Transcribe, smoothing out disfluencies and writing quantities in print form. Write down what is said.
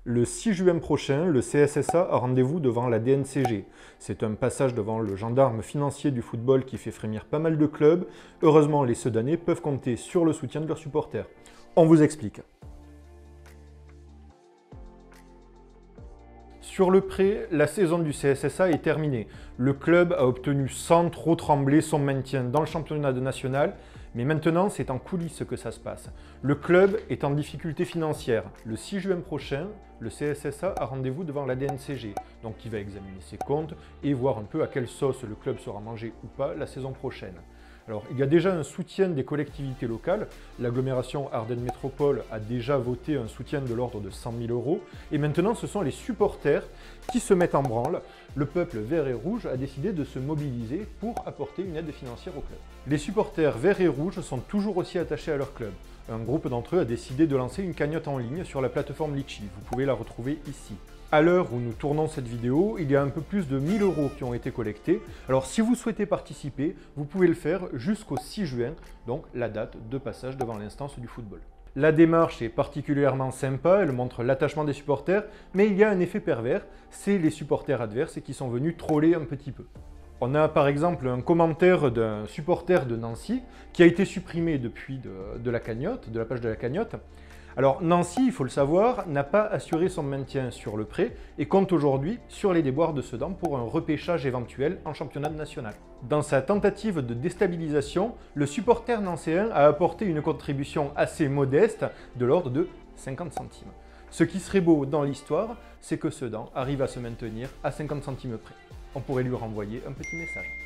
Le 6 juin prochain, le CSSA a rendez-vous devant la DNCG. C'est un passage devant le gendarme financier du football qui fait frémir pas mal de clubs. Heureusement, les Sedanais peuvent compter sur le soutien de leurs supporters. On vous explique. Sur le prêt, la saison du CSSA est terminée. Le club a obtenu sans trop trembler son maintien dans le championnat national, mais maintenant c'est en coulisses que ça se passe. Le club est en difficulté financière. Le 6 juin prochain, le CSSA a rendez-vous devant la DNCG, donc qui va examiner ses comptes et voir un peu à quelle sauce le club sera mangé ou pas la saison prochaine. Alors, il y a déjà un soutien des collectivités locales. L'agglomération Ardennes Métropole a déjà voté un soutien de l'ordre de 100 000 €. Et maintenant, ce sont les supporters qui se mettent en branle. Le peuple vert et rouge a décidé de se mobiliser pour apporter une aide financière au club. Les supporters verts et rouges sont toujours aussi attachés à leur club. Un groupe d'entre eux a décidé de lancer une cagnotte en ligne sur la plateforme Litchi. Vous pouvez la retrouver ici. À l'heure où nous tournons cette vidéo, il y a un peu plus de 1 000 € qui ont été collectés. Alors si vous souhaitez participer, vous pouvez le faire jusqu'au 6 juin, donc la date de passage devant l'instance du football. La démarche est particulièrement sympa, elle montre l'attachement des supporters, mais il y a un effet pervers, c'est les supporters adverses qui sont venus troller un petit peu. On a par exemple un commentaire d'un supporter de Nancy qui a été supprimé depuis de la cagnotte, de la page de la cagnotte. Alors Nancy, il faut le savoir, n'a pas assuré son maintien sur le prêt et compte aujourd'hui sur les déboires de Sedan pour un repêchage éventuel en championnat national. Dans sa tentative de déstabilisation, le supporter nancéen a apporté une contribution assez modeste de l'ordre de 50 centimes. Ce qui serait beau dans l'histoire, c'est que Sedan arrive à se maintenir à 50 centimes près. On pourrait lui renvoyer un petit message.